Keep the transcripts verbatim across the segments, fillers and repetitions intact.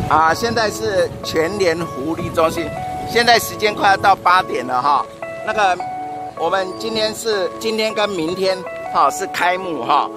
啊，现在是全联福利中心，现在时间快要到八点了哈。那个，我们今天是今天跟明天哈是开幕哈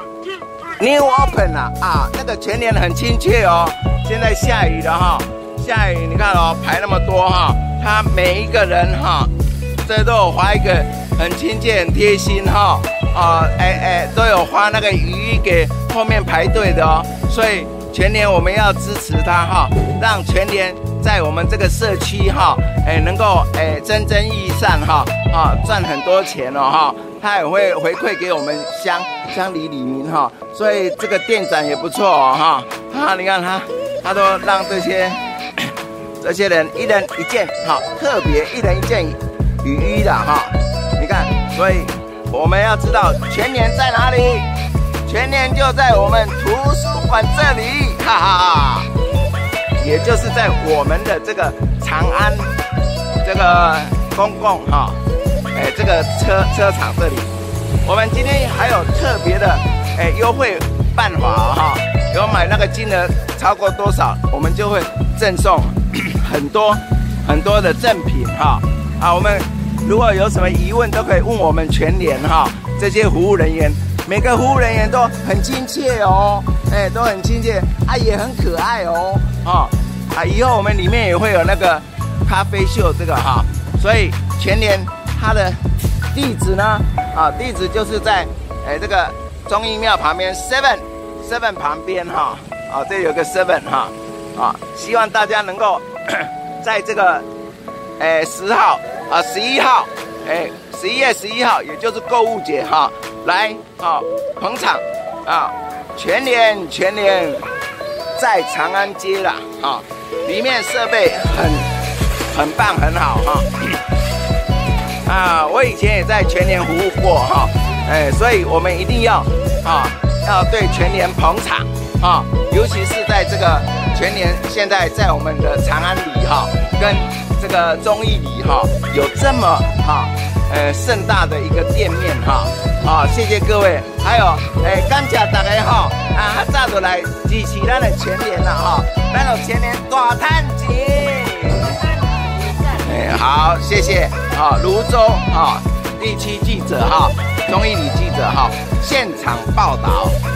，New Open 啊啊，那个全联很亲切哦。现在下雨了哈，下雨你看哦，排那么多哈，他每一个人哈，这都有画一个很亲切、很贴心哈。啊，哎哎，都有画那个雨衣给后面排队的哦，所以全联我们要支持他哈，让全联在我们这个社区哈，哎能够哎蒸蒸日上哈，啊赚很多钱哦哈，他也会回馈给我们乡乡里里民哈，所以这个店长也不错哦哈，啊你看他他都让这些这些人一人一件哈，特别一人一件雨衣的哈，你看，所以。我们要知道全联在哪里？全联就在我们图书馆这里，哈哈哈！也就是在我们的这个长安这个公共哈，哎这个车车场这里，我们今天还有特别的哎优惠办法哈，有买那个金额超过多少，我们就会赠送很多很多的赠品哈啊我们。如果有什么疑问，都可以问我们全联哈，这些服务人员，每个服务人员都很亲切哦，哎，都很亲切，啊，也很可爱哦，啊，啊，以后我们里面也会有那个咖啡秀这个哈，所以全联它的地址呢，啊，地址就是在哎这个忠义庙旁边 seven seven 旁边哈，啊，这有个 seven 哈，啊，希望大家能够在这个哎十号。啊，十一号，哎，十一月十一号，也就是购物节哈，来啊捧场啊，全联全联在长安街啦，啊，里面设备很很棒很好哈，啊，我以前也在全联服务过哈，哎，所以我们一定要啊要对全联捧场啊，尤其是在这个全联现在在我们的长安里哈，跟这个忠义里哈有这么哈呃盛大的一个店面哈啊，谢谢各位，还有诶感谢大家哈啊早就来支持咱的全联啦哈，咱有全联大赚钱，哎好谢谢啊泸州啊地区记者哈忠义里记者哈现场报道。